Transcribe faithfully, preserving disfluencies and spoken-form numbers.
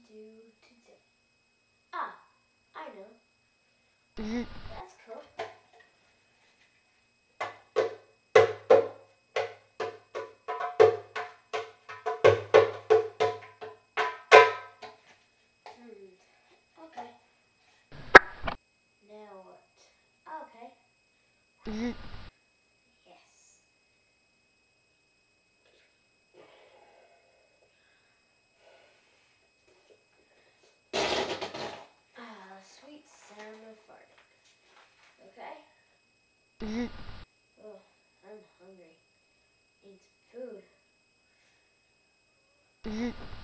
do today? Ah, I know. Mhm. That's cool. Hmm. Okay. Now what? Okay. Mhm. Yes. Ah, the sweet sound of farting. Okay? Mhm. Oh, I'm hungry. Need some food. Mhm.